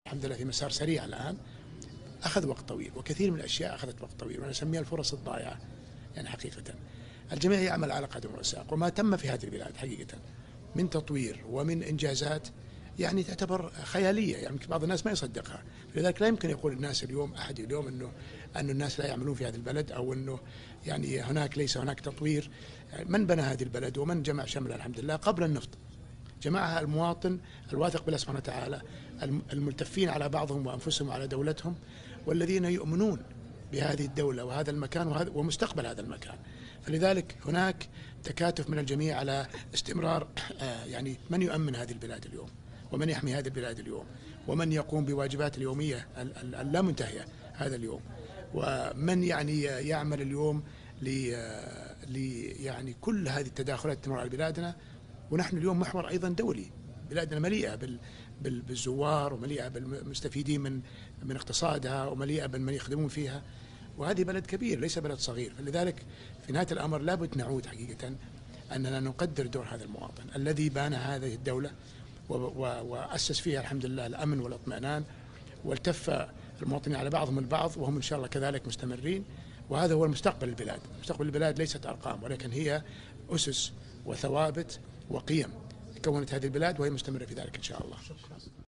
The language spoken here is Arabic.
الحمد لله في مسار سريع الآن، أخذ وقت طويل، وكثير من الأشياء أخذت وقت طويل، وأنا أسميها الفرص الضائعة. يعني حقيقة الجميع يعمل على قدم وساق، وما تم في هذه البلاد حقيقة من تطوير ومن إنجازات يعني تعتبر خيالية، يعني بعض الناس ما يصدقها. لذلك لا يمكن يقول الناس اليوم أحد اليوم أنه الناس لا يعملون في هذه البلد، أو أنه يعني ليس هناك تطوير. من بنى هذه البلد ومن جمع شملها الحمد لله قبل النفط؟ جمعها المواطن الواثق بالله سبحانه وتعالى، الملتفين على بعضهم وأنفسهم وعلى دولتهم، والذين يؤمنون بهذه الدولة وهذا المكان ومستقبل هذا المكان. فلذلك هناك تكاتف من الجميع على استمرار يعني من يؤمن هذه البلاد اليوم، ومن يحمي هذه البلاد اليوم، ومن يقوم بواجبات اليومية اللامنتهية هذا اليوم، ومن يعني يعمل اليوم يعني كل هذه التداخلات تمر على بلادنا. ونحن اليوم محور أيضا دولي، بلادنا مليئة بالزوار، ومليئة بالمستفيدين من اقتصادها، ومليئة بمن يخدمون فيها، وهذه بلد كبير ليس بلد صغير. فلذلك في نهاية الأمر لابد نعود حقيقة أننا نقدر دور هذا المواطن الذي بان هذه الدولة وأسس فيها الحمد لله الأمن والاطمئنان، والتف المواطنين على بعضهم البعض، وهم إن شاء الله كذلك مستمرين. وهذا هو المستقبل البلاد. مستقبل البلاد ليست أرقام، ولكن هي أسس وثوابت وقيم كونت هذه البلاد، وهي مستمرة في ذلك إن شاء الله.